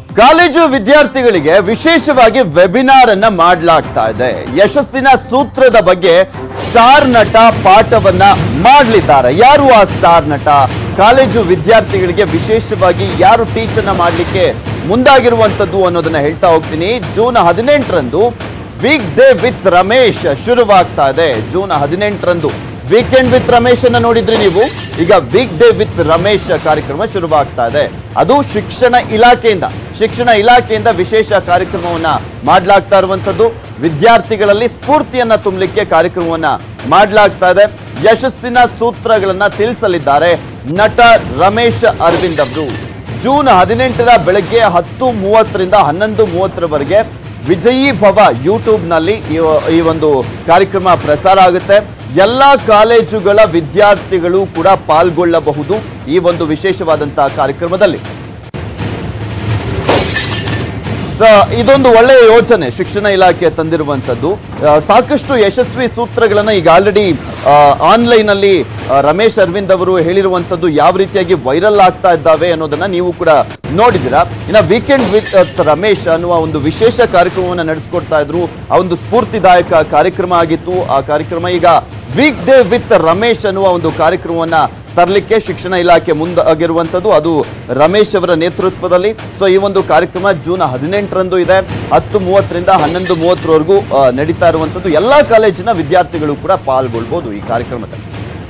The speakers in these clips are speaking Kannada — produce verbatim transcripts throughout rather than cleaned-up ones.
ಕಾಲೇಜು ವಿದ್ಯಾರ್ಥಿಗಳಿಗೆ ವಿಶೇಷವಾಗಿ ವೆಬಿನಾರ್ ಅನ್ನ ಮಾಡಲಾಗ್ತಾ ಇದೆ. ಯಶಸ್ಸಿನ ಸೂತ್ರದ ಬಗ್ಗೆ ಸ್ಟಾರ್ ನಟ ಪಾಠವನ್ನ ಮಾಡಲಿದ್ದಾರೆ. ಯಾರು ಆ ಸ್ಟಾರ್ ನಟ? ಕಾಲೇಜು ವಿದ್ಯಾರ್ಥಿಗಳಿಗೆ ವಿಶೇಷವಾಗಿ ಯಾರು ಟೀಚ್ ಅನ್ನ ಮಾಡಲಿಕ್ಕೆ ಮುಂದಾಗಿರುವಂತದ್ದು ಅನ್ನೋದನ್ನ ಹೇಳ್ತಾ ಹೋಗ್ತೀನಿ. ಜೂನ್ ಹದಿನೆಂಟರಂದು ವೀಕ್ ಡೇ ವಿತ್ ರಮೇಶ್ ಶುರುವಾಗ್ತಾ ಇದೆ. ಜೂನ್ ಹದಿನೆಂಟರಂದು ವೀಕೆಂಡ್ ವಿತ್ ರಮೇಶ್ ಅನ್ನ ನೋಡಿದ್ರಿ ನೀವು. ಈಗ ವೀಕ್ ಡೇ ವಿತ್ ರಮೇಶ್ ಕಾರ್ಯಕ್ರಮ ಶುರುವಾಗ್ತಾ ಇದೆ. ಅದು ಶಿಕ್ಷಣ ಇಲಾಖೆಯಿಂದ ಶಿಕ್ಷಣ ಇಲಾಖೆಯಿಂದ ವಿಶೇಷ ಕಾರ್ಯಕ್ರಮವನ್ನ ಮಾಡಲಾಗ್ತಾ ಇರುವಂತದ್ದು. ವಿದ್ಯಾರ್ಥಿಗಳಲ್ಲಿ ಸ್ಫೂರ್ತಿಯನ್ನ ತುಂಬಲಿಕ್ಕೆ ಕಾರ್ಯಕ್ರಮವನ್ನ ಮಾಡಲಾಗ್ತಾ ಇದೆ. ಯಶಸ್ಸಿನ ಸೂತ್ರಗಳನ್ನ ತಿಳಿಸಲಿದ್ದಾರೆ ನಟ ರಮೇಶ್ ಅರವಿಂದ್ ಅವರು. ಜೂನ್ ಹದಿನೆಂಟರ ಬೆಳಗ್ಗೆ ಹತ್ತು ಮೂವತ್ತರಿಂದ ಹನ್ನೊಂದು ಮೂವತ್ತರವರೆಗೆ ವಿಜಯೀ ಭವ ಯೂಟ್ಯೂಬ್ ನಲ್ಲಿ ಈ ಒಂದು ಕಾರ್ಯಕ್ರಮ ಪ್ರಸಾರ ಆಗುತ್ತೆ. ಎಲ್ಲ ಕಾಲೇಜುಗಳ ವಿದ್ಯಾರ್ಥಿಗಳು ಕೂಡ ಪಾಲ್ಗೊಳ್ಳಬಹುದು ಈ ಒಂದು ವಿಶೇಷವಾದಂತಹ ಕಾರ್ಯಕ್ರಮದಲ್ಲಿ. ಇದೊಂದು ಒಳ್ಳೆಯ ಯೋಜನೆ ಶಿಕ್ಷಣ ಇಲಾಖೆ ತಂದಿರುವಂತದ್ದು. ಸಾಕಷ್ಟು ಯಶಸ್ವಿ ಸೂತ್ರಗಳನ್ನ ಈಗ ಆಲ್ರೆಡಿ ಆನ್ಲೈನ್ ಅಲ್ಲಿ ರಮೇಶ್ ಅರವಿಂದ್ ಅವರು ಹೇಳಿರುವಂತದ್ದು ಯಾವ ರೀತಿಯಾಗಿ ವೈರಲ್ ಆಗ್ತಾ ಇದ್ದಾವೆ ಅನ್ನೋದನ್ನ ನೀವು ಕೂಡ ನೋಡಿದಿರಾ. ಇನ್ನು ವೀಕೆಂಡ್ ವಿತ್ ರಮೇಶ್ ಅನ್ನುವ ಒಂದು ವಿಶೇಷ ಕಾರ್ಯಕ್ರಮವನ್ನು ನಡೆಸಿಕೊಡ್ತಾ ಇದ್ರು. ಆ ಒಂದು ಸ್ಫೂರ್ತಿದಾಯಕ ಕಾರ್ಯಕ್ರಮ ಆಗಿತ್ತು. ಆ ಕಾರ್ಯಕ್ರಮ ಈಗ ವೀಕ್ ಡೇ ವಿತ್ ರಮೇಶ್ ಅನ್ನುವ ಒಂದು ಕಾರ್ಯಕ್ರಮವನ್ನ ತರಲಿಕ್ಕೆ ಶಿಕ್ಷಣ ಇಲಾಖೆ ಮುಂದಾಗಿರುವಂತದ್ದು. ಅದು ರಮೇಶ್ ಅವರ ನೇತೃತ್ವದಲ್ಲಿ. ಸೊ ಈ ಒಂದು ಕಾರ್ಯಕ್ರಮ ಜೂನ್ ಹದಿನೆಂಟರಂದು ಇದೆ. ಹತ್ತು ಮೂವತ್ತರಿಂದ ಹನ್ನೊಂದು ಮೂವತ್ತರವರೆಗೂ ನಡೀತಾ ಇರುವಂತದ್ದು. ಎಲ್ಲಾ ಕಾಲೇಜಿನ ವಿದ್ಯಾರ್ಥಿಗಳು ಕೂಡ ಪಾಲ್ಗೊಳ್ಬಹುದು ಈ ಕಾರ್ಯಕ್ರಮದಲ್ಲಿ.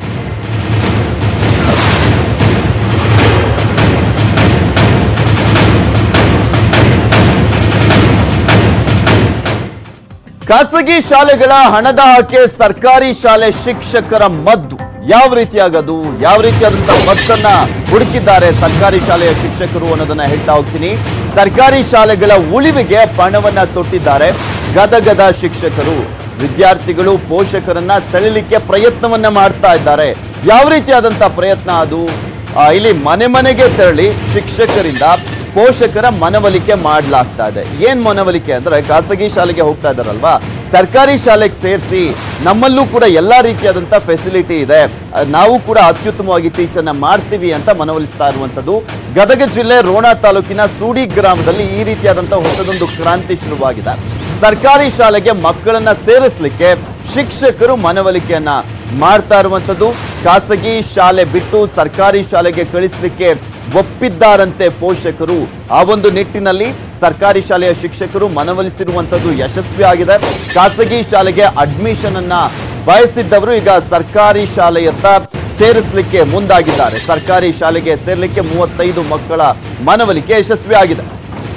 ಖಾಸಗಿ ಶಾಲೆಗಳ ಹಣದ ಹಾಕೆ ಸರ್ಕಾರಿ ಶಾಲೆ ಶಿಕ್ಷಕರ ಮದ್ದು ಯಾವ ರೀತಿಯಾಗದು, ಯಾವ ರೀತಿಯಾದಂತಹ ಮದ್ದನ್ನ ಹುಡುಕಿದ್ದಾರೆ ಸರ್ಕಾರಿ ಶಾಲೆಯ ಶಿಕ್ಷಕರು ಅನ್ನೋದನ್ನ ಹೇಳ್ತಾ ಹೋಗ್ತೀನಿ. ಸರ್ಕಾರಿ ಶಾಲೆಗಳ ಉಳಿವಿಗೆ ಪಣವನ್ನ ತೊಟ್ಟಿದ್ದಾರೆ ಗದಗದ ಶಿಕ್ಷಕರು. ವಿದ್ಯಾರ್ಥಿಗಳು ಪೋಷಕರನ್ನ ಸೆಳೆಯಲಿಕ್ಕೆ ಪ್ರಯತ್ನವನ್ನ ಮಾಡ್ತಾ ಇದ್ದಾರೆ. ಯಾವ ರೀತಿಯಾದಂತಹ ಪ್ರಯತ್ನ ಅದು? ಇಲ್ಲಿ ಮನೆ ಮನೆಗೆ ತೆರಳಿ ಶಿಕ್ಷಕರಿಂದ ಪೋಷಕರ ಮನವೊಲಿಕೆ ಮಾಡಲಾಗ್ತಾ ಇದೆ. ಏನ್ ಮನವೊಲಿಕೆ ಅಂದ್ರೆ, ಖಾಸಗಿ ಶಾಲೆಗೆ ಹೋಗ್ತಾ ಇದ್ದಾರಲ್ವಾ, ಸರ್ಕಾರಿ ಶಾಲೆಗೆ ಸೇರಿಸಿ, ನಮ್ಮಲ್ಲೂ ಕೂಡ ಎಲ್ಲಾ ರೀತಿಯಾದಂತಹ ಫೆಸಿಲಿಟಿ ಇದೆ, ನಾವು ಕೂಡ ಅತ್ಯುತ್ತಮವಾಗಿ ಟೀಚ್ ಅನ್ನ ಮಾಡ್ತೀವಿ ಅಂತ ಮನವೊಲಿಸ್ತಾ ಇರುವಂತದ್ದು. ಗದಗ ಜಿಲ್ಲೆ ರೋಣ ತಾಲೂಕಿನ ಸೂಡಿ ಗ್ರಾಮದಲ್ಲಿ ಈ ರೀತಿಯಾದಂತಹ ಹೊಸದೊಂದು ಕ್ರಾಂತಿ ಶುರುವಾಗಿದೆ. ಸರ್ಕಾರಿ ಶಾಲೆಗೆ ಮಕ್ಕಳನ್ನ ಸೇರಿಸಲಿಕ್ಕೆ ಶಿಕ್ಷಕರು ಮನವೊಲಿಕೆಯನ್ನ ಮಾಡ್ತಾ ಇರುವಂತದ್ದು. ಖಾಸಗಿ ಶಾಲೆ ಬಿಟ್ಟು ಸರ್ಕಾರಿ ಶಾಲೆಗೆ ಕಳಿಸಲಿಕ್ಕೆ ಒಪ್ಪಿದ್ದಾರಂತೆ ಪೋಷಕರು. ಆ ಒಂದು ನಿಟ್ಟಿನಲ್ಲಿ ಸರ್ಕಾರಿ ಶಾಲೆಯ ಶಿಕ್ಷಕರು ಮನವೊಲಿಸಿರುವಂತದ್ದು ಯಶಸ್ವಿ ಆಗಿದೆ. ಖಾಸಗಿ ಶಾಲೆಗೆ ಅಡ್ಮಿಷನ್ ಅನ್ನ ಬಯಸಿದ್ದವರು ಈಗ ಸರ್ಕಾರಿ ಶಾಲೆಯತ್ತ ಸೇರಿಸಲಿಕ್ಕೆ ಮುಂದಾಗಿದ್ದಾರೆ. ಸರ್ಕಾರಿ ಶಾಲೆಗೆ ಸೇರ್ಲಿಕ್ಕೆ ಮೂವತ್ತೈದು ಮಕ್ಕಳ ಮನವೊಲಿಕೆ ಯಶಸ್ವಿ ಆಗಿದೆ.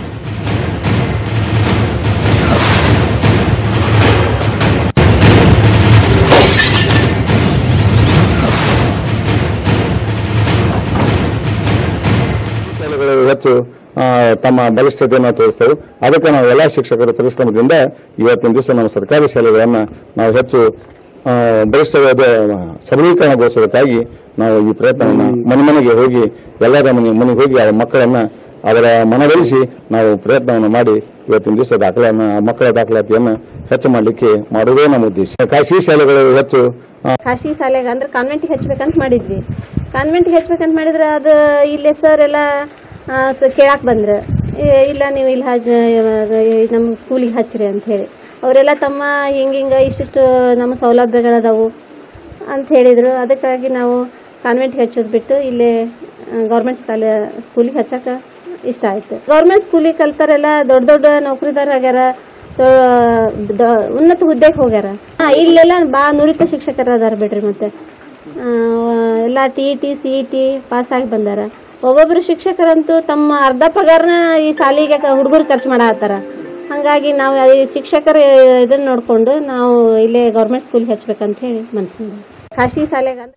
ಹೆಚ್ಚು ತಮ್ಮ ಬಲಿಷ್ಠತೆಯನ್ನು ತೋರಿಸ್ತೇವೆ. ಅದಕ್ಕೆ ನಾವು ಎಲ್ಲಾ ಶಿಕ್ಷಕರ ಪರಿಶ್ರಮದಿಂದ ಇವತ್ತಿನ ದಿವಸ ನಾವು ಸರ್ಕಾರಿ ಶಾಲೆಗಳನ್ನ ನಾವು ಹೆಚ್ಚು ಬಲಿಷ್ಠವಾದ ಸಬಲೀಕರಣಗೊಳಿಸೋದಕ್ಕಾಗಿ ನಾವು ಈ ಪ್ರಯತ್ನವನ್ನ ಮನೆ ಮನೆಗೆ ಹೋಗಿ ಎಲ್ಲರ ಮನೆ ಮನೆಗೆ ಹೋಗಿ ಆ ಮಕ್ಕಳನ್ನ ಅವರ ಮನವೊಲಿಸಿ ನಾವು ಪ್ರಯತ್ನವನ್ನು ಮಾಡಿ ಇವತ್ತಿನ ದಿವಸ ದಾಖಲೆಯನ್ನ ಮಕ್ಕಳ ದಾಖಲಾತಿಯನ್ನ ಹೆಚ್ಚು ಮಾಡಲಿಕ್ಕೆ ಮಾಡುವುದೇ ನಮ್ಮ ಉದ್ದೇಶ. ಖಾಸಗಿ ಶಾಲೆಗಳು ಹೆಚ್ಚು ಖಾಸಗಿ ಶಾಲೆಗೆ ಅಂದ್ರೆ ಕಾನ್ವೆಂಟ್ಗೆ ಹಚ್ಬೇಕಂತ ಮಾಡಿದ್ವಿ. ಕಾನ್ವೆಂಟ್ಗೆ ಹಚ್ಬೇಕಂತ ಮಾಡಿದ್ರೆ ಅದು ಇಲ್ಲೇ ಸರ್ ಎಲ್ಲ ಕೇಳಾಕ್ ಬಂದ್ರು, ಇಲ್ಲ ನೀವು ಇಲ್ಲಿ ಹಜ್ ನಮ್ಮ ಸ್ಕೂಲಿಗೆ ಹಚ್ಚ್ರಿ ಅಂತ ಹೇಳಿ. ಅವರೆಲ್ಲ ತಮ್ಮ ಹಿಂಗ ಹಿಂಗ ಇಷ್ಟಿಷ್ಟು ನಮ್ಮ ಸೌಲಭ್ಯಗಳದಾವು ಅಂತ ಹೇಳಿದರು. ಅದಕ್ಕಾಗಿ ನಾವು ಕಾನ್ವೆಂಟ್ಗೆ ಹಚ್ಚೋದು ಬಿಟ್ಟು ಇಲ್ಲೇ ಗೌರ್ಮೆಂಟ್ ಸ್ಕಾಲ ಸ್ಕೂಲಿಗೆ ಹಚ್ಚಕ್ಕೆ ಇಷ್ಟ ಆಯ್ತು. ಗೌರ್ಮೆಂಟ್ ಸ್ಕೂಲಿಗೆ ಕಲ್ತಾರೆಲ್ಲ ದೊಡ್ಡ ದೊಡ್ಡ ನೌಕರಿದಾರ ಆಗ್ಯಾರ, ಉನ್ನತ ಹುದ್ದೆಗೆ ಹೋಗ್ಯಾರ. ಇಲ್ಲೆಲ್ಲ ಬಾ ನುರಿತ ಶಿಕ್ಷಕರ ಅದಾರ ಬಿಡ್ರಿ. ಮತ್ತೆ ಎಲ್ಲ T E T C E T pass ಆಗಿ ಬಂದಾರ. ಒಬ್ಬೊಬ್ರು ಶಿಕ್ಷಕರಂತೂ ತಮ್ಮ ಅರ್ಧ ಪಗಾರನ ಈ ಶಾಲೆಗೆ ಹುಡುಗರು ಖರ್ಚು ಮಾಡತ್ತಾರ. ಹಂಗಾಗಿ ನಾವು ಈ ಶಿಕ್ಷಕರ ಇದನ್ನ ನೋಡ್ಕೊಂಡು ನಾವು ಇಲ್ಲೇ ಗೌರ್ಮೆಂಟ್ ಸ್ಕೂಲ್ಗೆ ಹಚ್ಬೇಕಂತ ಹೇಳಿ ಮನಸ್ಸು. ಖಾಸಗಿ ಶಾಲೆಗೆ